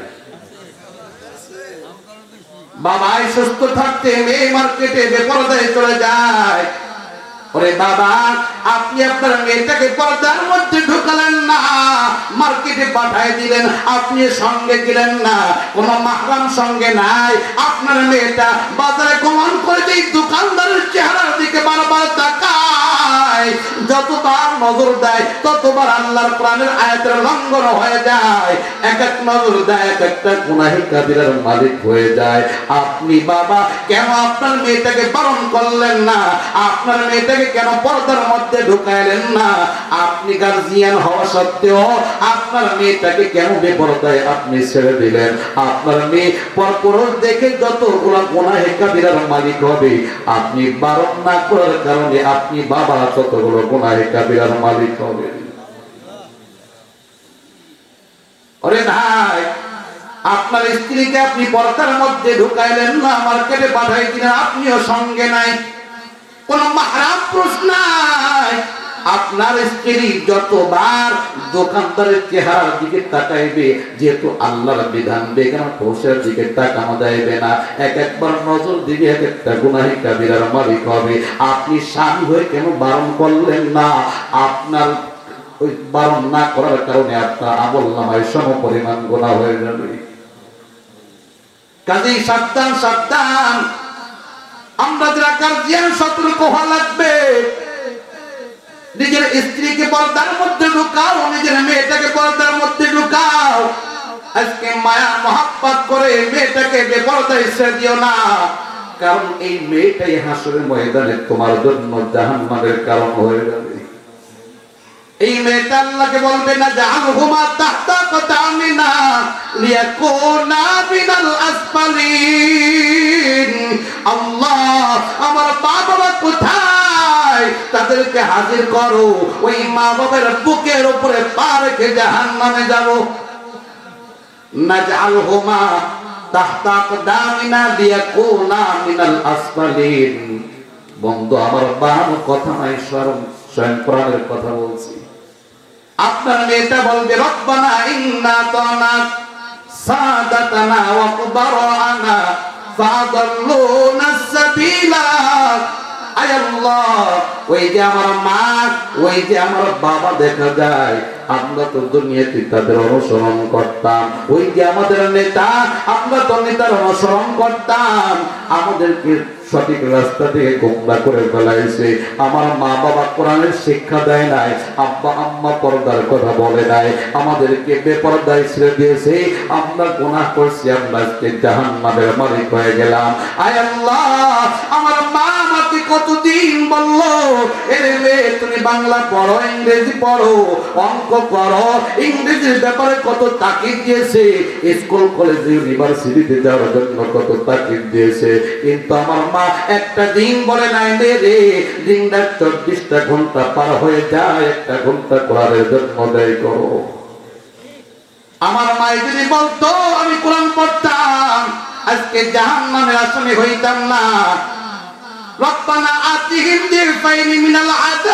Speaker 1: বাবাই সুস্থ থাকতে মেয়ে মার্কেটে বেপরদায় চলে যায়। ওরে বাবা, আপনি আপনার মেয়েটাকে পর্দার মধ্যে ঢুকালেন না, মার্কেটে পাঠাই দিলেন, আপনি সঙ্গে গেলেন না, কোন মাহরাম সঙ্গে নাই। আপনার মেয়েটা বাজারে গমন করে যে দোকানদারের চেহারার দিকে বারবার তাকায়, নাই, যতবার নজর দেয় ততবার আল্লাহর কোরআনের আয়াতের লঙ্ঘন হয়ে যায়। এক এক নজর দেয় এক একটা গুনাহে কাবিরার মালিক হয়ে যায়। আপনি বাবা কেন আপনার মেয়েটাকে বারণ করলেন না? আপনার মেয়েটাকে কেন পর্দার মধ্যে ঢুকাইলেন না? আপনি গার্জিয়ান হওয়া সত্ত্বেও আপনার মেয়েটাকে কেন বেপরদায় আপনি ছেড়ে দিলেন? আপনার মেয়ে পরপুরুষ দেখে যতগুলো গুনাহে কাবিরার মালিক হবে, আপনি বারণ না করার কারণে আপনি বাবা ততগুলো গুনাহে কাবিরার মালিক হবে। ওরে ভাই, আপনার স্ত্রীকে আপনি পর্দার মধ্যে ঢুকাইলেন না, মার্কেটে পাঠাই দিলেন, আপনিও সঙ্গে নাই, কোন মাহরাম পুরুষ নাই। আপনার স্ত্রী যতবার দোকানদারের চেহারার দিকে তাকাইবে, যেহেতু আল্লাহর বিধান বেগানা পুরুষের দিকে তাকানো যাইবে না, এক একবার নজর দিবে এক একটা গুনাহে কাবিরার মালিক হবে। আপনি স্বামী হয়ে কেন বারণ করলেন না? আপনার ওই বারণ না করার কারণে আপনার আমল নামায় সম পরিমাণ গুনাহ হয়ে যাবে। কাজেই সাবধান সাবধান, আমরা যারা গার্জিয়ান সতর্ক হওয়া লাগবে। নিজের স্ত্রীকে পর্দার মধ্যে ঢুকাও, নিজের মেয়েটাকে পর্দার মধ্যে ঢুকাও। আজকে মায়া মহাব্বত করে মেয়েটাকে বেপরদায় ছেড়ে দিও না, কারণ এই মেয়েটাই হাসরের ময়দানে তোমার জন্য জাহান্নামের কারণ হয়ে যাবে। এই মেয়েটা আল্লাহকে বলবে না জাআলহুমা তাহতা কতামিনা লিয়াকুনা মিনাল আসফালিন। আল্লাহ, আমার বাবা কোথায়? তাদেরকে হাজির করো, ওই মা বাবার বুকের উপরে পা রেখে জাহান্নামে যাব। নাজআলহুমা তাহতা আকদামিনা লিয়াকুনা মিনাল আসফালিন। বন্ধু আমার বাবার কথা নাই, স্বয়ং কোরআনের কথা বলছি। আপনার মেয়েটা বলবে রব্বানা ইন্না তানা সাদাতানা ওয়া কুবারানা ফাদাল্লুনা সাবিলা। আয় আল্লাহ, ওই যে আমার মা, ওই যে আমার বাবা, দেখা যায় আমরা তো দুনিয়াতে তাদের অনুসরণ করতাম। ওই যে আমাদের নেতা, আমরা তো নেতার অনুসরণ করতাম, আমাদেরকে সঠিক রাস্তা থেকে গোমরা করে ফেলাইছে। আমার মা বাবা কোরআনের শিক্ষা দেয় নাই, আব্বা আম্মা পর্দার কথা বলে নাই, আমাদেরকে বেপরদায় ছেড়ে দিয়েছে। আমরা গুনাহ করছি, আমরা আজকে জাহান্নামের মালিক হয়ে গেলাম। আয় আল্লাহ, আমার মা আমাকে কতদিন বললো, এরে মেয়ে তুমি বাংলা পড়ো, ইংরেজি পড়ো, অঙ্ক করো, ইংরেজির ব্যাপারে কত তাকিদ দিয়েছে, স্কুল কলেজ ইউনিভার্সিটিতে যাওয়ার জন্য কত তাকিদ দিয়েছে, কিন্তু আমার মা একটা দিন বলে নাই রে দিনটা 24টা ঘন্টা পার হয়ে যায়, একটা ঘন্টা কোরআনের জন্য ব্যয় করো। আমার মা যদি বলতো আমি কোরআন পড়তাম, আজকে জাহান্নামের আসামি হইতাম না। রব্বানা আতিহিম দিরফাইনি মিনাল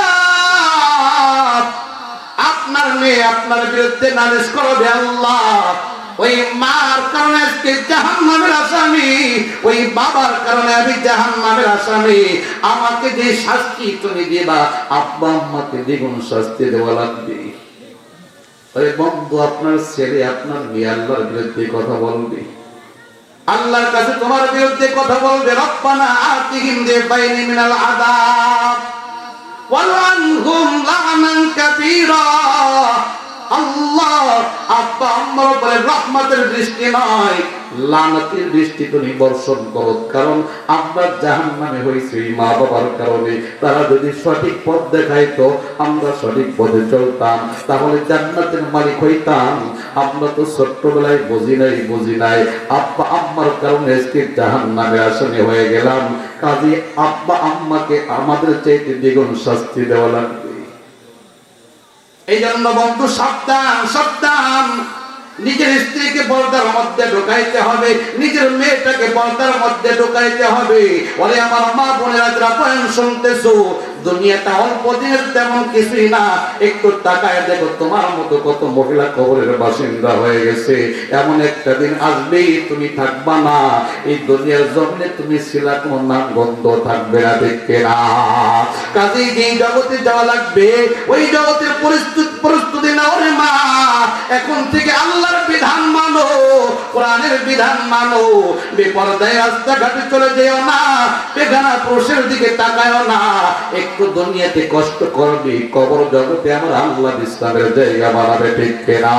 Speaker 1: আযাব। আপনার মেয়ে আপনার বিরুদ্ধে নালিশ করবে, আল্লাহ ওই মার কারণে আজকে জাহান্নামের আসামি, ওই বাবার কারণে আমি জাহান্নামের আসামি, আমাকে যে শাস্তি তুমি দিবা, আব্বা আম্মাকে দ্বিগুণ শাস্তি দেওয়া লাগবে। আরে বন্ধু, আপনার ছেলে আপনার মেয়ে আল্লাহর বিরুদ্ধে কথা বলবে, আল্লাহর কাছে তোমার বিরুদ্ধে কথা বলবে, রব্বানা আতিহিম দিরফাইনি মিনাল আযাব ওয়ালআনহুম লা'নান কাবীরা। আল্লাহ, আব্বা আম্মার উপরে রহমতের দৃষ্টি নয়, লানতের দৃষ্টি তুমি বর্ষণ করো, কারণ আমরা জাহান্নামে হয়েছি মা বাবার কারণে। তারা যদি সঠিক পথ দেখাইতো, আমরা সঠিক পথে চলতাম, তাহলে জান্নাতের মালিক হইতাম। আমরা তো ছোট্টবেলায় বুঝি নাই, আব্বা আম্মার কারণে আজকে জাহান্নামে আসামি হয়ে গেলাম। কাজে আব্বা আম্মাকে আমাদের চাইতে দ্বিগুণ শাস্তি দেওয়া লাগবে। এই জন্য বন্ধু সাবধান সাবধান, নিজের স্ত্রীকে পর্দার মধ্যে ঢুকাইতে হবে, নিজের মেয়েটাকে পর্দার মধ্যে ঢুকাইতে হবে। ওরে আমার মা বোনেরা যারা বয়ান শুনতেছো, দুনিয়াটা অল্প দিনের তেমন কিছুই না। একটু তাকায় দেখো, তোমার মতো কত মহিলা কবরের বাসিন্দা হয়ে গেছে। এমন একটা দিন আসবেই তুমি থাকবা না, এই দুনিয়ার জমিনে তুমি ছিলা, কোনো নাম গন্ধ থাকবে না, দেখবে না। কাজেই যেই জগতে যাওয়া লাগবে, ওই জগতের প্রস্তুতি নাও রে মা। এখন থেকে আল্লাহর বিধান মানো, কোরআনের বিধান মানো, বেপরদায় রাস্তাঘাটে চলে যেও না, বেগানা পুরুষের দিকে তাকায়ও না। একটু দুনিয়াতে কষ্ট করবি, কবর জগতে আমার আল্লাহ বিশ্রামের জায়গা বানাবে, ঠিক কিনা?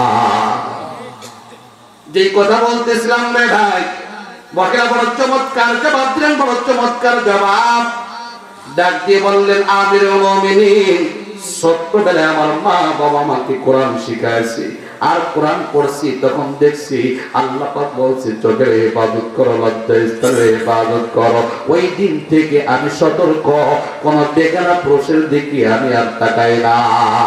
Speaker 1: যেই কথা বলতেছিলাম রে ভাই, বকেরা বড় চমৎকার জবাব দিলেন, বড় চমৎকার জবাব। ডাক দিয়ে বললেন, আমিরুল মুমিনিন, ছোট্টবেলায় আমার মা বাবা আমাকে কোরআন শিখাইছে, আর কোরআন পড়ছি, তখন দেখছি আল্লাহ পাক বলছে চোখের হেফাজত করো, লজ্জাস্থানের হেফাজত করো। ওই দিন থেকে আমি সতর্ক, কোন বেগানা পুরুষের দিকে আমি আর তাকাই না।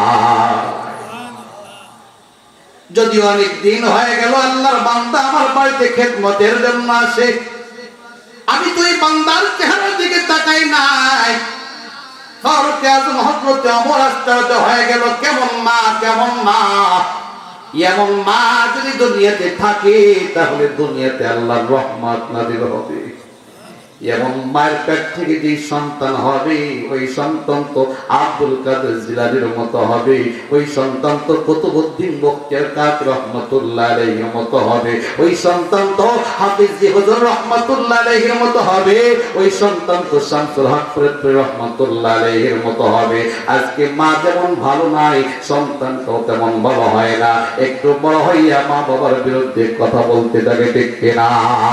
Speaker 1: যদিও অনেক দিন হয়ে গেল আল্লাহর বান্দা আমার বাড়িতে খেদমতের জন্য আসে, আমি তো এই বান্দার চেহারার দিকে তাকাই নাই। ফারুক আযম হযরত ওমর আশ্চর্য হয়ে গেল, কেমন মা, কেমন মা! এমন মা যদি দুনিয়াতে থাকে তাহলে দুনিয়াতে আল্লাহর রহমত নাযিল হবে। এমন মায়ের পেট থেকে যে সন্তান হবে, ওই সন্তান তো আব্দুল কাদের জিলানীর মতো হবে, ওই সন্তান তো কুতুবউদ্দিন বখতিয়ার কাকি রহমাতুল্লাহ আলাইহির মতো হবে, ওই সন্তান তো হাফিজ জি হুজুর রহমাতুল্লাহ আলাইহির মতো হবে, ওই সন্তান তো শামসুল হক ফরিদপুর রহমাতুল্লাহ আলাইহির মতো হবে। আজকে মা যেমন ভালো নাই, সন্তানটাও তেমন ভালো হয় না। একটু বড় হইয়া মা বাবার বিরুদ্ধে কথা বলতে থাকে, ঠিক কিনা?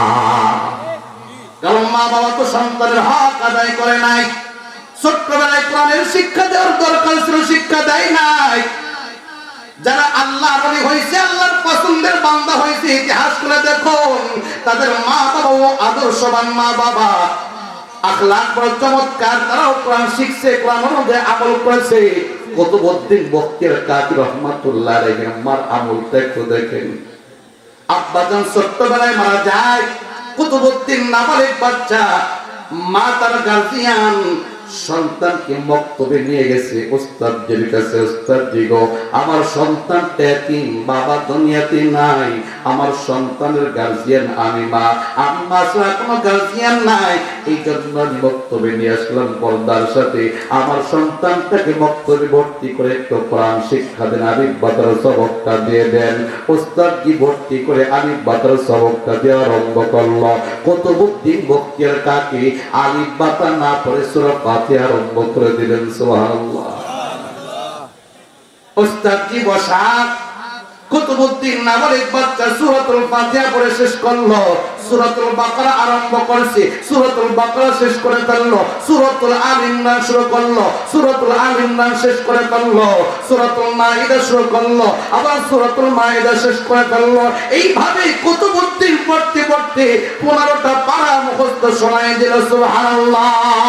Speaker 1: কারণ মা বাবা তো সন্তানের হক আদায় করে নাই। ছোট্টবেলায় কোরআনের শিক্ষা দেওয়ার দরকার ছিল, শিক্ষা দেয় নাই। যারা আল্লাহর ওলি হয়েছে, আল্লাহর পছন্দের বান্দা হয়েছে, ইতিহাস করে দেখুন, তাদের মা বাবা আদর্শবান মা বাবা, আখলাক বড় চমৎকার, তারাও কোরআন শিখছে, কোরআন অনুযায়ী আমল করেছে। কুতুবউদ্দিন বখতিয়ার কাকি রহমাতুল্লাহ আলাইহির মার আমলটা একটু দেখেন। আব্বাজান ছোট্টবেলায় মারা যায়, কুতুবউদ্দিন নাবালিগ বাচ্চা, মা তার গার্জিয়ান, সন্তানকে মক্তবে নিয়ে গেছে ওস্তাদের কাছে। ওস্তাদ জি গো, আমার সন্তানটা এতিম, বাবা দুনিয়াতে নাই, আমার সন্তানের গার্জিয়ান আমি মা, আমি মা ছাড়া কোনো গার্জিয়ান নাই, এই জন্য আমি মক্তবে নিয়ে আসলাম পর্দার সাথে। আমার সন্তানটাকে মক্তবে ভর্তি করে একটু কোরআন শিক্ষা দেন, আলিফ বাতার সবকটা দিয়ে দেন। ওস্তাদ জি ভর্তি করে আলিফ বাতার সবকটা দেওয়া আরম্ভ করলো। কুতুবউদ্দিন বখতিয়ার কাকি আলিফ বাতা না পড়ে সূরা ফাতিহা আরম্ভ করে দিলেন। সুবহানাল্লাহ। ওস্তাদ জি বসা, কুতুবউদ্দিন নাবালিগ বাচ্চা সূরাতুল ফাতিহা পড়ে শেষ করলো, সূরাতুল বাকারা আরম্ভ করেছে, সূরাতুল বাকারা শেষ করে ফেললো, সূরাতুল আল ইমরান শুরু করলো, সূরাতুল আল ইমরান শেষ করে ফেললো, সূরাতুল মাইদা শুরু করলো, আবার সূরাতুল মাইদা শেষ করে ফেললো। এইভাবে কুতুবউদ্দিন পড়তে পড়তে 15টা পারা মুখস্থ শোনায় দিল। সুবহানাল্লাহ।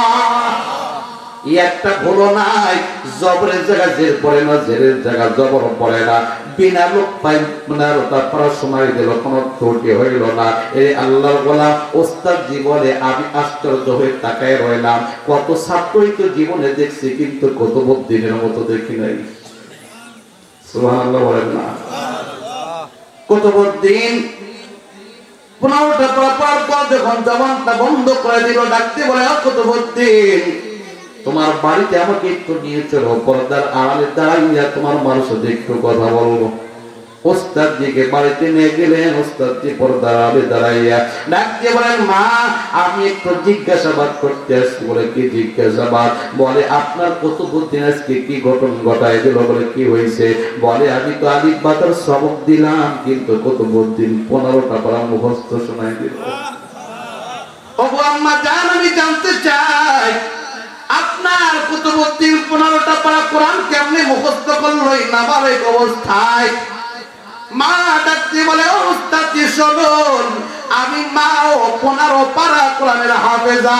Speaker 1: একটা ভুলো নাই, জবরের জায়গা জের পড়ে না, জেরের জায়গা জবর পড়ে না, বিনা লোক পাই 15টা পড়ার সময় দিল, কোনো ত্রুটি হইল না। এই আল্লাহর গোলাম ওস্তাদ জি বলে, আমি আশ্চর্য হয়ে তাকায় রইলাম, কত ছাত্রই তো জীবনে দেখছি, কিন্তু কুতুবউদ্দিনের মতো দেখি নাই। সুবহানাল্লাহ বলেন না? কুতুবউদ্দিন 15টা পড়ার পর যখন জবানটা বন্ধ করে দিল, ডাকতে বলে, কুতুবউদ্দিন তোমার বাড়িতে আমাকে একটু নিয়ে চলো, পর্দার আড়ালে দাঁড়াইয়া তোমার মানুষ সাথে একটু কথা বলবো। ওস্তাদ জিকে বাড়িতে নিয়ে গেলেন। ওস্তাদ জি পর্দার আড়ালে দাঁড়াইয়া ডাক দিয়ে বলেন, মা আমি একটু জিজ্ঞাসাবাদ করতে আসছি। বলে, কি জিজ্ঞাসাবাদ? বলে, আপনার কুতুবউদ্দিন আজকে কি ঘটন ঘটায় দিল? বলে, কি হয়েছে? বলে, আমি তো আলিফ বাতার সবক দিলাম, কিন্তু কুতুবউদ্দিন 15টা পারা মুখস্থ শোনায় দিল। ওগো আম্মা জান, আমি জানতে চাই আপনার কুতুবউদ্দিন 15টা পারা কোরআন কেমনে মুখস্থ করলো এই নাবালিগ অবস্থায়? মা ডাকতে বলে, ও উস্তাদ জি শুনুন, আমি মাও 15 পারা কোরআনের হাফেজা।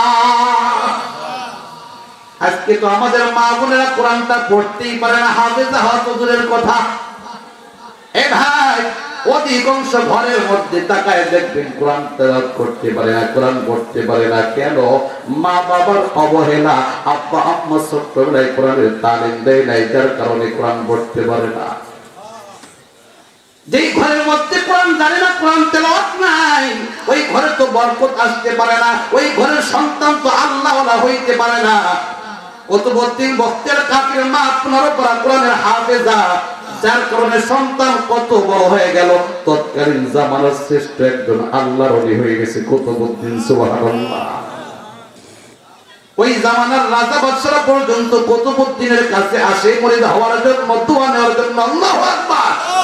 Speaker 1: আজকে তো আমাদের মা বোনেরা কোরআনটা পড়তেই পারে না, হাফেজা হওয়া তো দূরের কথা। এ ভাই, অধিকাংশ ঘরের মধ্যে তাকায় দেখবেন কোরআন তেলাওয়াত করতে পারে না, কোরআন পড়তে পারে না। কেন? মা বাবার অবহেলা, আব্বা আম্মা ছোট্টবেলায় কোরআনের তালিম দেয় নাই, যার কারণে কোরআন পড়তে পারে না। যেই ঘরের মধ্যে কোরআন জানে না, কোরআন তেলাওয়াত নাই, ওই ঘরে তো বরকত আসতে পারে না, ওই ঘরের সন্তান তো আল্লাহওয়ালা হইতে পারে না। কুতুবউদ্দিন বখতিয়ার কাকির মা 15 পারা কোরআনের হাফেজা, যার কারণে সন্তান কত বড় হয়ে গেল, তৎকালীন জামানার শ্রেষ্ঠ একজন আল্লাহর ওলি হয়ে গেছে কুতুবউদ্দিন। সুবহানাল্লাহ। ওই জামানার রাজা বাদশারা পর্যন্ত কুতুবউদ্দিনের কাছে আসে মুরিদ হওয়ার জন্য, দোয়া নেওয়ার জন্য। আল্লাহু আকবার।